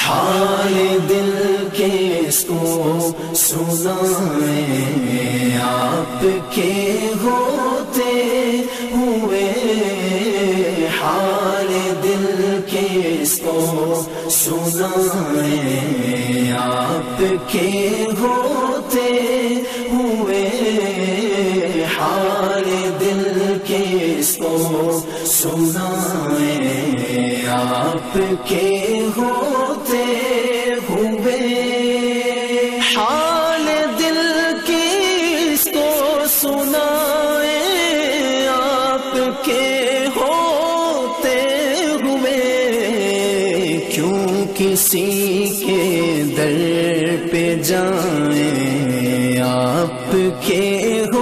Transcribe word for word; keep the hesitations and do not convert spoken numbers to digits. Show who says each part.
Speaker 1: हाल दिल किसको सुनाए, आपके होते हुए। हाल दिल किसको सुनाए, आपके होते हुए। हाल दिल किसको सुनाए, आपके होते हुए। हाल दिल किसको सुनाए, आपके होते हुए। क्यों किसी के दर पे जाएं, आपके